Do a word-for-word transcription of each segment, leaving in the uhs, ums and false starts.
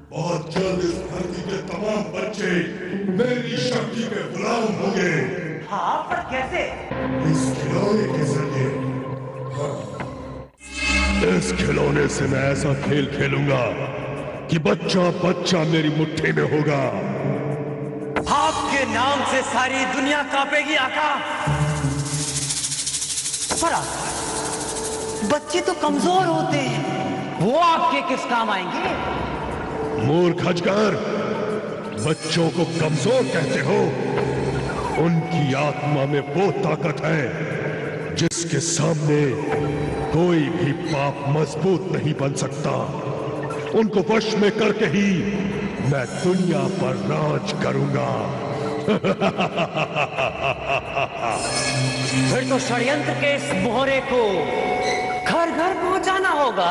बहुत जल्द इस धरती के तमाम बच्चे मेरी शक्ति के गुलाम होंगे। हाँ, पर कैसे? इस खिलौने के जरिए। हाँ। इस खिलौने से मैं ऐसा खेल खेलूंगा कि बच्चा बच्चा मेरी मुट्ठी में होगा। आपके नाम से सारी दुनिया कांपेगी आका। पर आका, बच्चे तो कमजोर होते हैं, वो आपके किस काम आएंगे? मूर्ख अजगर, बच्चों को कमजोर कहते हो? उनकी आत्मा में वो ताकत है जिसके सामने कोई भी पाप मजबूत नहीं बन सकता। उनको वश में करके ही मैं दुनिया पर राज करूंगा। फिर तो षड्यंत्र के इस मोहरे को घर घर पहुंचाना होगा।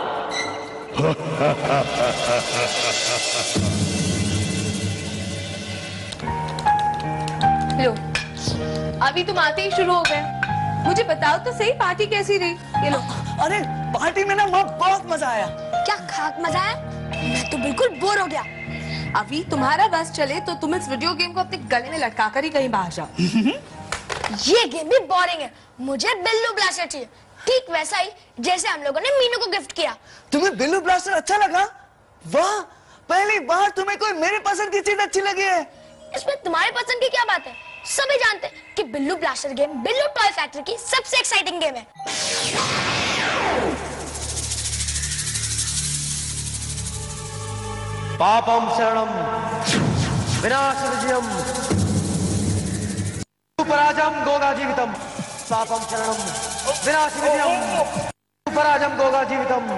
लो, अभी तुम आते ही शुरू हो गए। मुझे बताओ तो सही, पार्टी कैसी रही? ये लो। अरे पार्टी में ना माँ बहुत मजा आया। क्या खाक मजा आया? मैं तो बिल्कुल बोर हो गया। अभी तुम्हारा बस चले तो तुम इस वीडियो गेम को अपने गले में लटका कर ही कहीं बाहर जाओ। ये गेम भी बोरिंग है। मुझे बिल्लू ब्लास्टर चाहिए, ठीक वैसा ही जैसे हम लोगों ने मीनू को गिफ्ट किया। तुम्हें बिल्लू ब्लास्टर अच्छा लगा? वाह, पहली बार तुम्हें कोई मेरे पसंद की चीज अच्छी लगी है। इसमें तुम्हारी पसंद की क्या बात है? सभी जानते हैं कि Billu blaster game Billu toy factory की सबसे एक्साइटिंग गेम है। पापम शरणम विनाश विजयम पराजम गोगा जीवितम। पापम शरणम विनाश विजयम पराजम गोगा जीवितम।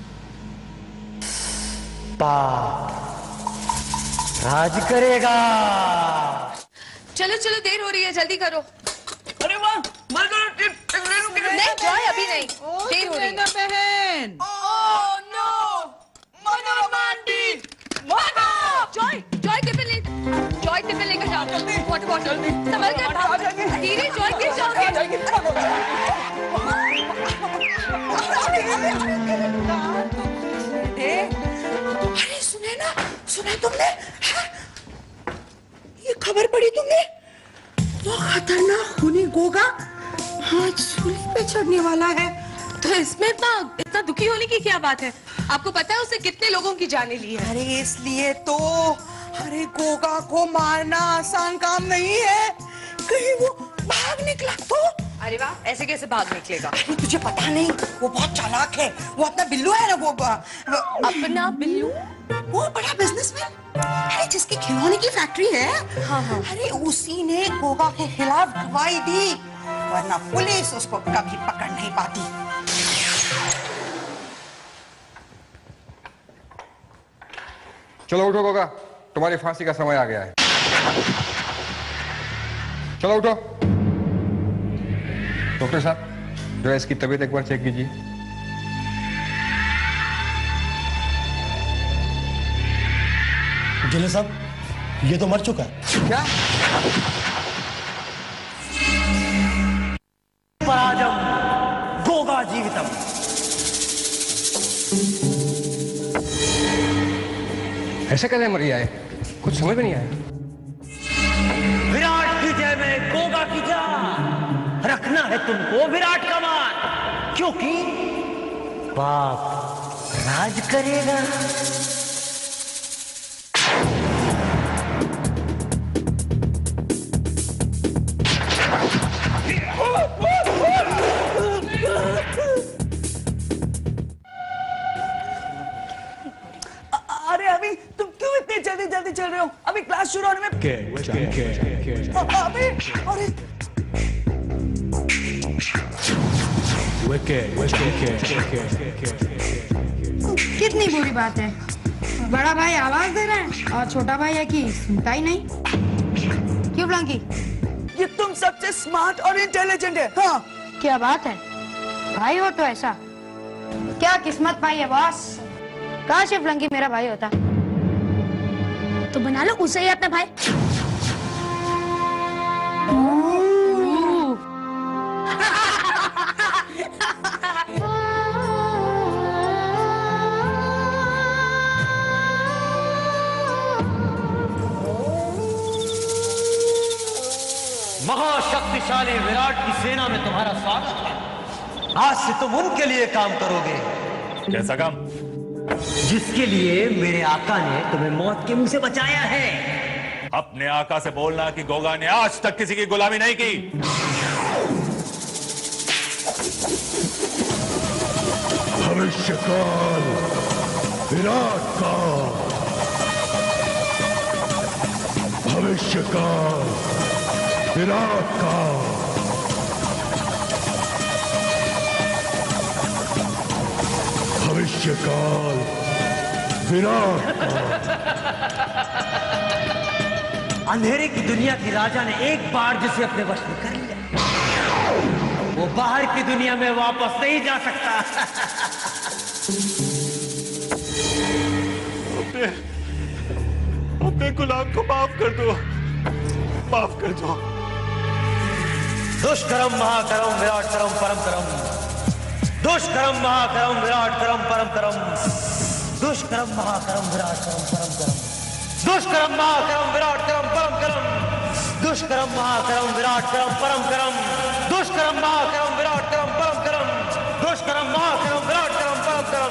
पाप राज करेगा। चलो चलो, देर हो रही है, जल्दी करो। अरे वाह, मर गया। नहीं जॉय, अभी नहीं, देर हो रही है। बहन। Oh no, mother aunty, mother. Joy, Joy tiffin ले, जॉय टिफिन लेकर जाओ। वाटर बॉटल संभल कर भाग। धीरे जॉय, गिर जाओगे। अरे सुने ना, सुना तुमने? ये खबर पढ़ी तुमने? वो खतरनाक खूनी गोगा आज सूली पे चढ़ने वाला है। तो इसमें इतना इतना दुखी होने की क्या बात है? आपको पता है उसने कितने लोगों की जानें ली है? अरे इसलिए तो, अरे गोगा को मारना आसान काम नहीं है। कहीं वो भाग निकला तो? अरे वाह, ऐसे कैसे भाग निकलेगा? अरे तुझे पता नहीं, वो बहुत चालाक है। वो अपना बिल्लू है ना, वो, वो अपना बिल्लू? वो बड़ा बिजनेसमैन, अरे जिसकी खिलौने की फैक्ट्री है। हाँ हाँ। अरे उसी ने गोगा के खिलाफ गवाही दी, वरना पुलिस उसको कभी पकड़ नहीं पाती। चलो उठो गोगा, तुम्हारी फांसी का समय आ गया है। चलो उठो। डॉक्टर साहब, जो है इसकी तबीयत एक बार चेक कीजिए। जिले साहब, ये तो मर चुका है। क्या? पराजम गोगा जीवितम। ऐसे कैसे मर गया है? कुछ समझ में नहीं आया। विराट की जय में गोगा की जान। रखना है तुमको विराट का मान, क्योंकि पाप राज करेगा। अरे अभी तुम क्यों इतनी जल्दी जल्दी चल रहे हो? अभी क्लास शुरू होने में अभी। अरे कितनी बुरी बात है। बड़ा भाई आवाज दे रहा है और छोटा भाई है कि सुनता ही नहीं। क्यों फ्लंकी? ये तुम सबसे स्मार्ट और इंटेलिजेंट है। हाँ, क्या बात है, भाई हो तो ऐसा। क्या किस्मत पाई है बॉस। काश ये फ्लंकी मेरा भाई होता। तो बना लो उसे ही अपना भाई। महाशक्तिशाली विराट की सेना में तुम्हारा स्वागत है। आज से तुम उनके लिए काम करोगे। कैसा काम? जिसके लिए मेरे आका ने तुम्हें मौत के मुंह से बचाया है। अपने आका से बोलना कि गोगा ने आज तक किसी की गुलामी नहीं की। भविष्यकाल, विराट काल, भविष्यकाल, विराट काल, भविष्यकाल, विराट काल। अंधेरे की दुनिया की राजा ने एक बार जिसे अपने वश में कर लिया, वो बाहर की दुनिया में वापस नहीं जा सकता। अपने, अपने गुलाम को माफ कर दो, माफ कर दो। दुष्कर्म महाकरम विराट करम परम करम, दुष्कर्म महाकरम विराट करम परम करम, दुष्कर्म महाकरम विराट करम परम करम, दुष्कर्म महाकरम विराट करम परम करम, दुष्कर्म महाकरम विराट करम परम करम, दुष्कर्म महाकरम विराट करम परम करम, दुष्कर्म महाकरम विराट करम परम करम।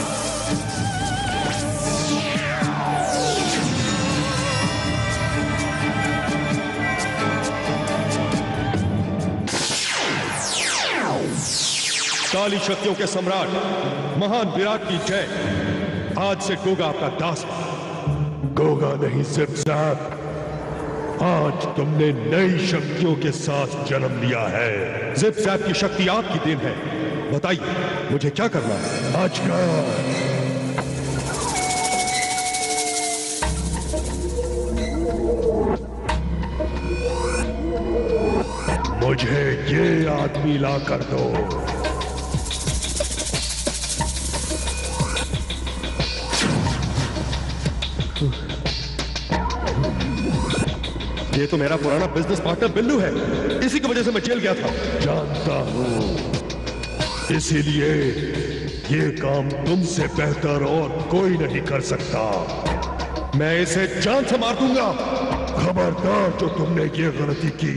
काली शक्तियों के सम्राट महान विराट की जय। आज से गोगा आपका दास। गोगा नहीं सिर्फ ज़िप, आज तुमने नई शक्तियों के साथ जन्म लिया है। ज़िप ज़ैप की शक्ति आपकी देन है। बताइए मुझे क्या करना है? आज का मुझे ये आदमी ला कर दो। ये तो मेरा पुराना बिजनेस पार्टनर बिल्लू है। इसी की वजह से मैं जेल गया था। जानता हूं, इसीलिए ये काम तुमसे बेहतर और कोई नहीं कर सकता। मैं इसे जान से मार दूंगा। खबरदार जो तुमने ये गलती की।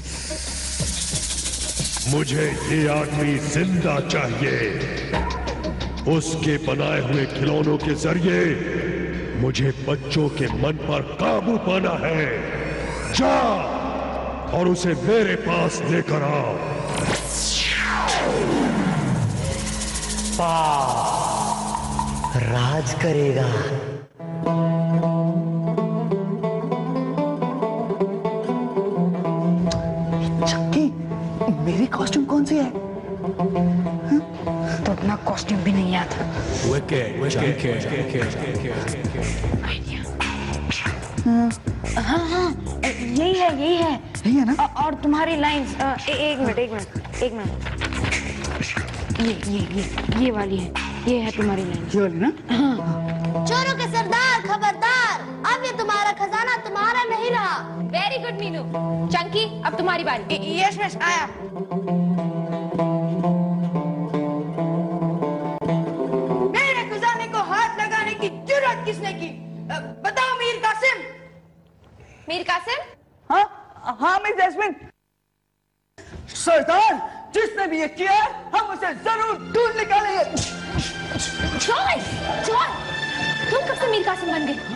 मुझे ये आदमी जिंदा चाहिए। उसके बनाए हुए खिलौनों के जरिए मुझे बच्चों के मन पर काबू पाना है। जा और उसे मेरे पास लेकर आओ। राज करेगा। चक्की, मेरी कॉस्ट्यूम कौन सी है? तो अपना कॉस्ट्यूम भी नहीं आता। हाँ हाँ यही है यही है यही है ना? और तुम्हारी लाइंस एक मिनट एक मिनट एक मिनट ये ये ये ये वाली है। ये है तुम्हारी लाइन। ये वाली ना? हाँ। चोरों के सरदार खबरदार, अब ये तुम्हारा खजाना तुम्हारा नहीं रहा। Very good Meenu. चंकी अब तुम्हारी बारी। यस यस आया। मेरे खजाने को हाथ लगाने की जुर्रत किसने की? बताओ मीर कासिम। मीर कासिम? हाँ हाँ मिस जैस्मिन। सरदार, जिसने भी ये किया है हम उसे जरूर ढूंढ निकालेंगे। जॉय, जॉय, तुम कब से मीर कासिम बन गए?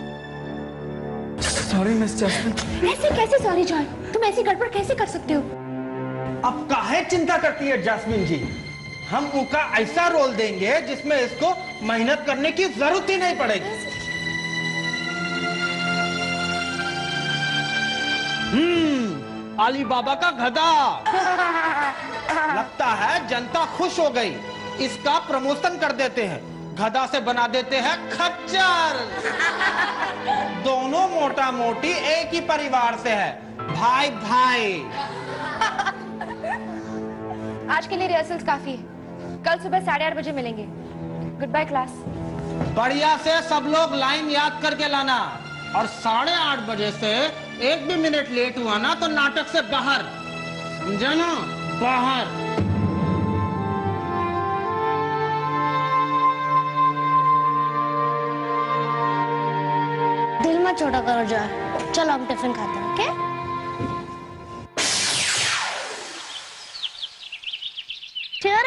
Sorry miss Jasmine. ऐसे कैसे सॉरी जॉय? तुम ऐसी गड़बड़ कैसे कर सकते हो? अब काहे चिंता करती है जैस्मिन जी? हम उनका ऐसा रोल देंगे जिसमें इसको मेहनत करने की जरूरत ही नहीं पड़ेगी। हम्म, अली बाबा का गधा। लगता है जनता खुश हो गई। इसका प्रमोशन कर देते हैं, गधा से बना देते हैं खच्चर। दोनों मोटा मोटी एक ही परिवार से है, भाई भाई। आज के लिए रिहर्सल्स काफी है। कल सुबह साढ़े आठ बजे मिलेंगे। Good bye class. बढ़िया से सब लोग लाइन याद करके लाना, और साढ़े आठ बजे से एक भी मिनट लेट हुआ ना तो नाटक से बाहर, समझे ना? बाहर। दिल मत छोटा करो जाए। चलो हम टिफिन खाते हैं, ओके?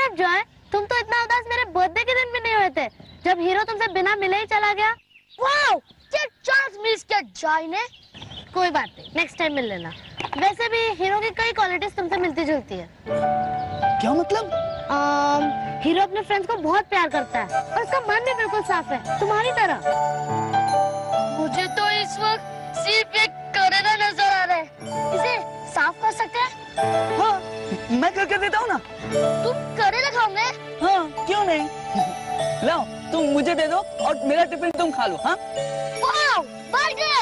मतलब जॉय, तुम तो इतना उदास मेरे बर्थडे के दिन भी नहीं हुए थे जब हीरो तुमसे बिना मिले ही चला गया। वाओ, क्या चांस मिस किया जॉय ने। कोई बात नहीं, नेक्स्ट टाइम मिल लेना। वैसे भी हीरो की कई क्वालिटीज तुमसे मिलती जुलती है। क्या मतलब? आम, हीरो अपने फ्रेंड्स को बहुत प्यार करता है और उसका मन भी बिल्कुल साफ है, तुम्हारी तरह। मुझे तो इस वक्त सिर्फ एक करेला नजर आ रहा है, इसे साफ कर सकते हैं? हाँ, मैं करके देता हूँ ना। तुम करेला खाओगे? हाँ, क्यों नहीं। लाओ, तुम मुझे दे दो और मेरा टिफिन तुम खा लो। हाँ? Wow, burger!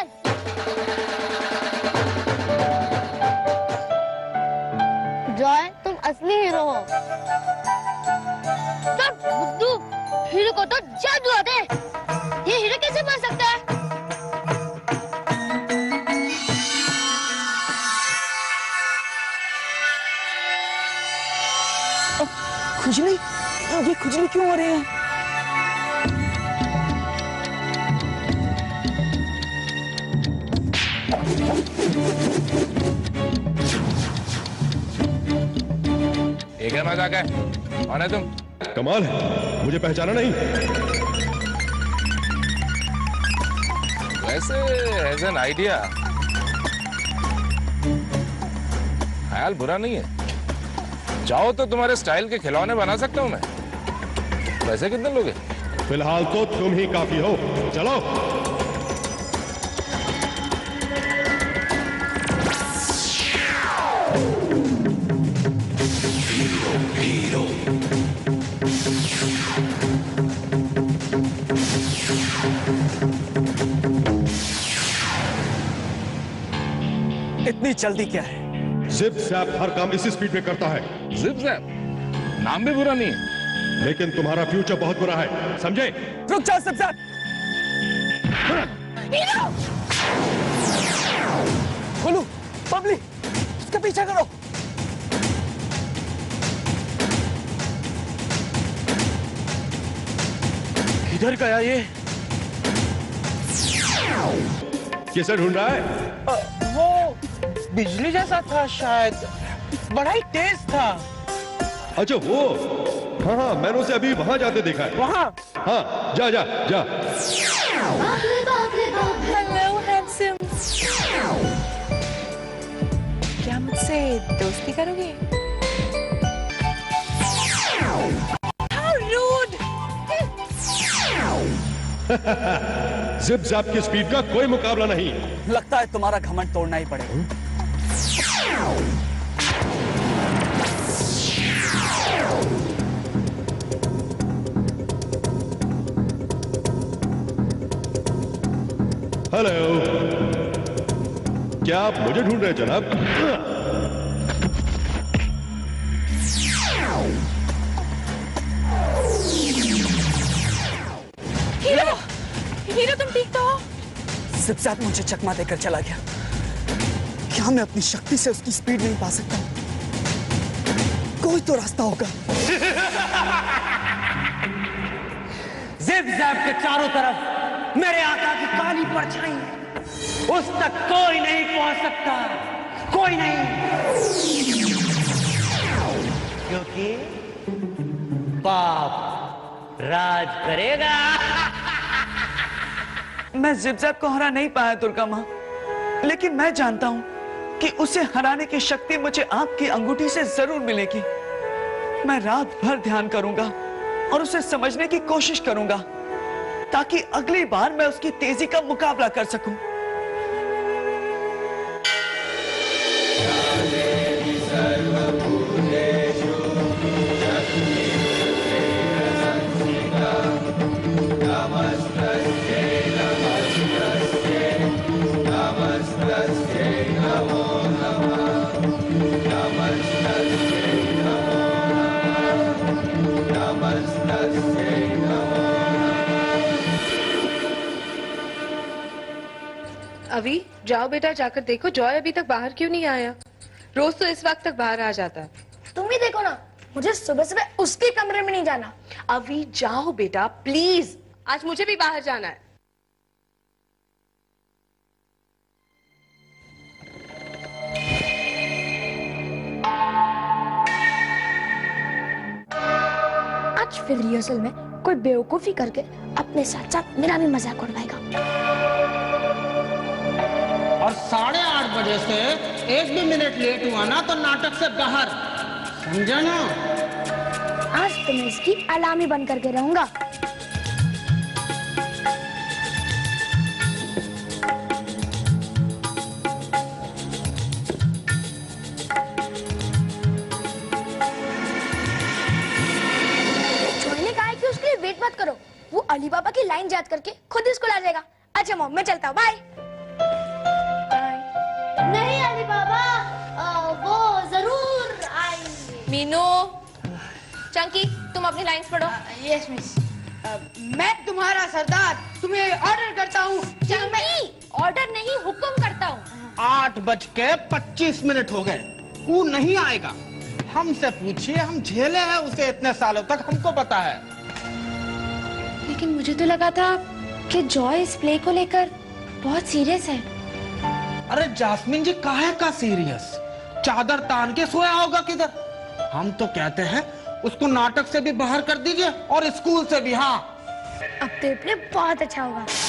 जॉय, तुम असली हीरो हो। तब बुद्धू, हीरो को तो जादू आता है। ये हीरो कैसे बन सकता है? खुजली? ये खुजली क्यों हो रही है? ये क्या मजाक है? कौन है तुम? कमाल है, मुझे पहचाना नहीं। वैसे एज एन आइडिया ख्याल बुरा नहीं है। चाहो तो तुम्हारे स्टाइल के खिलौने बना सकता हूं मैं। पैसे कितने लोगे? फिलहाल तो तुम ही काफी हो, चलो। Hero, hero. इतनी जल्दी क्या है? जिप जैप हर काम इसी स्पीड में करता है। जिप जैप नाम भी बुरा नहीं है, लेकिन तुम्हारा फ्यूचर बहुत बुरा है, समझे? रुक जाओ जिप जैप। बोलू, बबली, उसका पीछा करो। किधर गया ये? किसे ढूंढ रहा है? आ, वो बिजली जैसा था शायद, बड़ा ही तेज था। अच्छा वो, हाँ हाँ, मैंने उसे अभी वहां जाते देखा है। वहां? हाँ, जा जा जा। हेलो हैंडसम, क्या मुझसे दोस्ती करोगे? How rude! जिप जैप की स्पीड का कोई मुकाबला नहीं। लगता है तुम्हारा घमंड तोड़ना ही पड़ेगा। हेलो, क्या आप मुझे ढूंढ रहे हैं जनाब? हीरो, हीरो तुम ठीक तो हो? जिप जैप मुझे चकमा देकर चला गया। क्या मैं अपनी शक्ति से उसकी स्पीड नहीं पा सकता? कोई तो रास्ता होगा। जिप जैप के चारों तरफ मेरे आका की काली परछाई है, उस तक कोई नहीं पहुंच सकता, कोई नहीं, क्योंकि पाप राज करेगा। मैं जिप जैप को हरा नहीं पाया दुर्गा माँ, लेकिन मैं जानता हूँ कि उसे हराने की शक्ति मुझे आपकी अंगूठी से जरूर मिलेगी। मैं रात भर ध्यान करूंगा और उसे समझने की कोशिश करूंगा, ताकि अगली बार मैं उसकी तेजी का मुकाबला कर सकूं। अभी जाओ बेटा, जाकर देखो जॉय अभी तक बाहर क्यों नहीं आया। रोज तो इस वक्त तक बाहर आ जाता है। तुम ही देखो ना, मुझे सुबह सुबह उसके कमरे में नहीं जाना। अभी जाओ बेटा प्लीज, आज मुझे भी बाहर जाना है। आज फिर रिहर्सल में कोई बेवकूफी करके अपने साथ साथ मेरा भी मजाक उड़वाएगा। और साढ़े आठ बजे से एक भी मिनट लेट हुआ ना तो नाटक से बाहर, समझा ना? आज तो मैं इसकी अलार्म ही बंद करके रहूंगा। वेट मत करो, वो अली बाबा की लाइन याद करके खुद स्कूल आ जाएगा। अच्छा मॉम, मैं चलता हूँ, बाय। नहीं अली बाबा, आ, वो जरूर आएंगे। मीनू, चंकी, तुम अपनी लाइंस पढ़ो। Yes miss. मैं तुम्हारा सरदार तुम्हें ऑर्डर करता हूँ। चंकी, ऑर्डर नहीं हुक्म करता हूँ। आठ बज के पच्चीस मिनट हो गए, वो नहीं आएगा। हमसे पूछिए, हम झेले हैं उसे इतने सालों तक, हमको पता है। लेकिन मुझे तो लगा था कि जॉय इस प्ले को लेकर बहुत सीरियस है। अरे जास्मिन जी, काहे का सीरियस? चादर तान के सोया होगा किधर? हम तो कहते हैं उसको नाटक से भी बाहर कर दीजिए और स्कूल से भी। हाँ, अब तो ये प्ले बहुत अच्छा होगा।